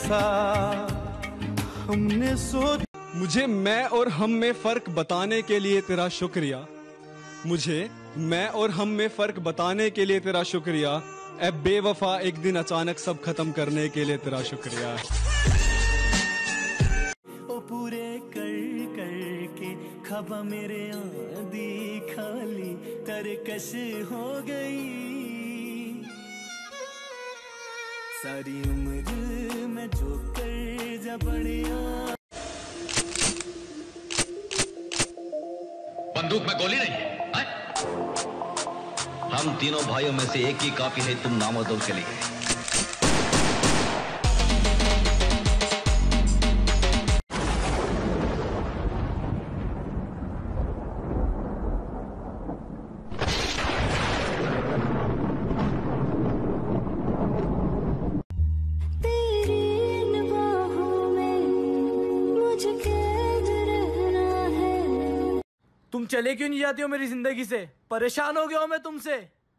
कैसा हमने सोच। मुझे मैं और हम में फर्क बताने के लिए तेरा शुक्रिया। मुझे मैं और हम में फर्क बताने के लिए तेरा शुक्रिया। ए बेवफा एक दिन अचानक सब खत्म करने के लिए तेरा शुक्रिया। ओ पूरे कर के खबा मेरे आंधी खाली तरकश हो गई। सारी उम्र में जो कर जा बढ़िया। बंदूक में गोली नहीं है? हम तीनों भाइयों में से एक ही काफी है तुम नामर्दों के लिए। तुम चले क्यों नहीं जाती हो मेरी जिंदगी से? परेशान हो गया हूं मैं तुमसे।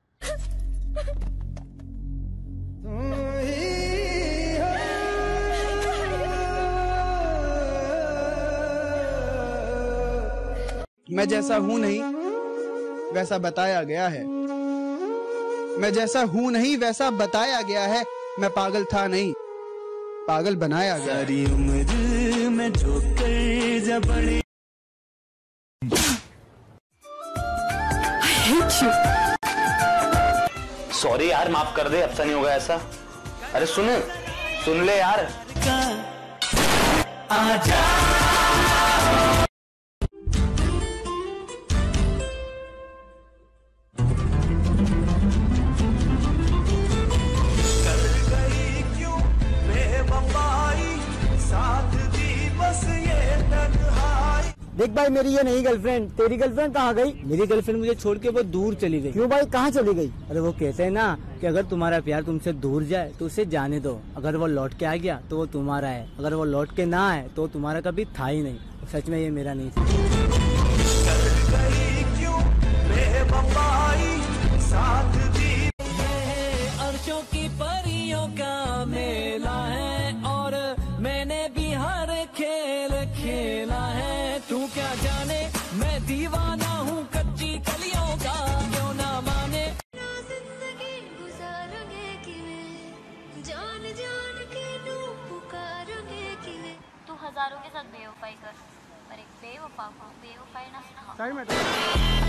मैं जैसा हूं नहीं वैसा बताया गया है। मैं जैसा हूं नहीं वैसा बताया गया है। मैं पागल था नहीं पागल बनाया गया। सारी उम्र में जो कर जा बढ़िया। सॉरी यार, माफ कर दे, अब से नहीं होगा ऐसा। अरे सुन ले यार। आजा कर गई क्यों बेवफाई, साथ दी बस ये तन्हाई। देख भाई, मेरी ये नहीं गर्लफ्रेंड। तेरी गर्लफ्रेंड कहाँ गई? मेरी गर्लफ्रेंड मुझे छोड़ के वो दूर चली गई। क्यों भाई, कहाँ चली गई? अरे वो कहते हैं ना कि अगर तुम्हारा प्यार तुमसे दूर जाए तो उसे जाने दो। अगर वो लौट के आ गया तो वो तुम्हारा है, अगर वो लौट के ना आए तो तुम्हारा कभी था ही नहीं। सच में ये मेरा नहीं था। कर गई क्यों बेवफाई, साथ दी। अर्शों की परियों का मेला है और मैंने भी हर खेल खेला है। तू क्या जाने मैं दीवाना हूँ कच्ची कलियों का, क्यों ना माने। जिंदगी गुजारोगे किवें, जान जान के नू पुकारोगे किवें। तू हजारों के साथ बेवफाई कर, पर एक बेवफा को बेवफाई ना सिखा।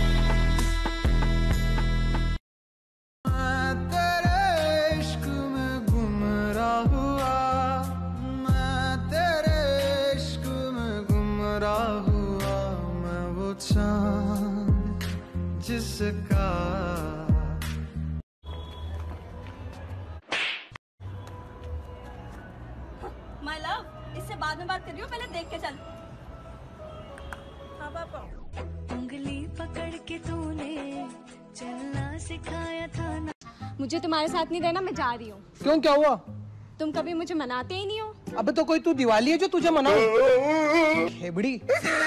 तेरे इश्क में गुमराह हुआ। मैं तेरे इश्क में गुमराह हुआ। मैं वो चांद जिसका माय लव, इससे बाद में बात कर रही हूँ, पहले देख के चल। हाँ पापा। उंगली पकड़ के तूने चलना सिखाया था ना। मुझे तुम्हारे साथ नहीं रहना, मैं जा रही हूँ। क्यों, क्या हुआ? तुम कभी मुझे मनाते ही नहीं हो। अबे तो कोई तू दिवाली है जो तुझे मनाऊं? खेबड़ी।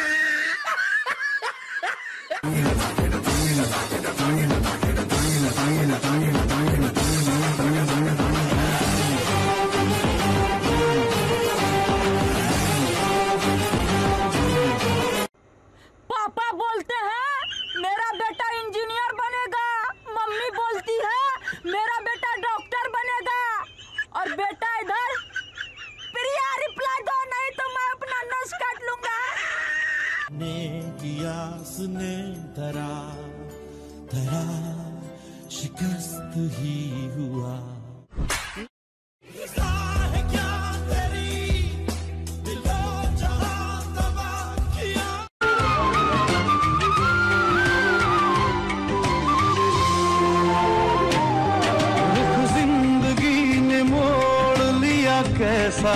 पापा बोलते हैं मेरा बेटा इंजीनियर बनेगा, मम्मी बोलती है मेरा बेटा डॉक्टर बनेगा, और बेटा इधर प्रिया रिप्लाई दो, नहीं तो मैं अपना नस काट लूंगा। ने कियास ने धरा शिकस्त ही हुआ। कैसा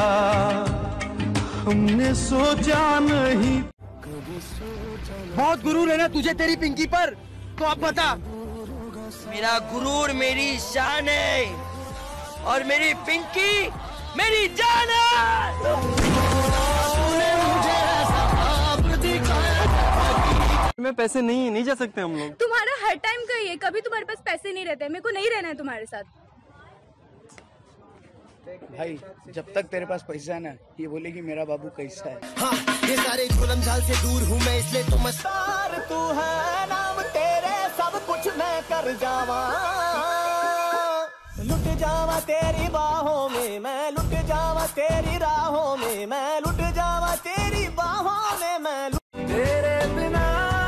हमने सोचा नहीं। बहुत गुरूर है ना तुझे तेरी पिंकी पर, तो अब बता। मेरा गुरूर मेरी शान है और मेरी पिंकी मेरी जान है। में पैसे नहीं जा सकते हम लोग। तुम्हारा हर टाइम का ये, कभी तुम्हारे पास पैसे नहीं रहते। मेरे को नहीं रहना है तुम्हारे साथ। भाई जब तक तेरे पास पैसा है ना, ये बोलेगी मेरा बाबू कैसा है। हाँ, ये सारे जुल्म झाल से दूर हूँ मैं, इसलिए तो मस्तार तू है, नाम तेरे सब कुछ मैं कर जावा, लुट जावा तेरी बाहों में मैं, लुट जावा तेरी राहों में मैं, लुट जावा तेरी बाहों में मैं, तेरे बिना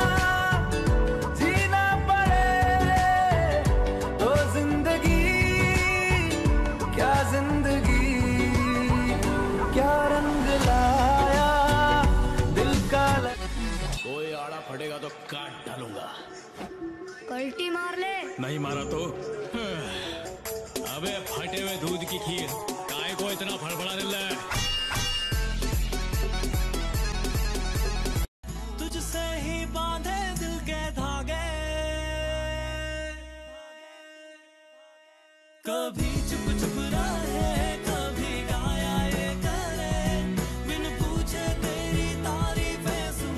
जीना पड़े तो जिंदगी, क्या जिंदगी, क्या रंग लाया दिल का कोई आड़ा फटेगा तो काट डालूंगा। कल्टी मार ले। नहीं मारा तो अबे फटे हुए दूध की खीर काय को इतना फड़फड़ा रहा है। तुझसे ही बांधे दिल के धागे, कभी चुप चुप रहे, कभी गाया ये करे, बिन पूछे तेरी तारीफें सुन।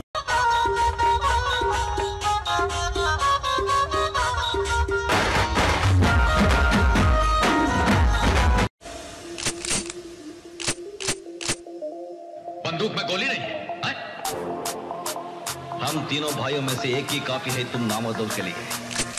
बंदूक में गोली नहीं है? हम तीनों भाइयों में से एक ही काफी है तुम नामर्दों के लिए।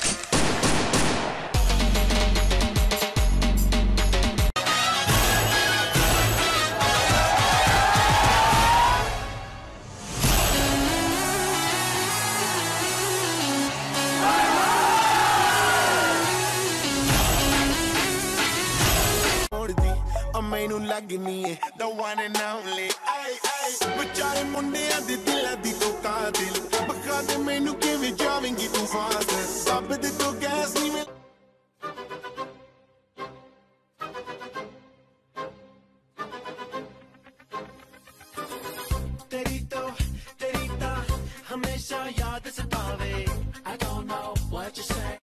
ਮੈਨੂੰ ਲੱਗਨੀ ਏ the one and only, ਵਿਚਾਰੇ ਮੁੰਡਿਆਂ ਦੇ ਦਿਲਾਂ ਦੀ ਤੂੰ ਕਾਤਿਲ, ਬਖਾ ਦੇ ਮੈਨੂੰ ਕਿਵੇਂ ਜਾਵੇਂਗੀ ਤੂੰ ਫਾਸਲ, ਸਭ ਦੇ ਤੋਂ ਗੈਸ ਨਹੀਂ ਮਿਲ। ਤੇਰੀ ਤਾਂ ਹਮੇਸ਼ਾ ਯਾਦ ਸਤਾਵੇ, I don't know what you say,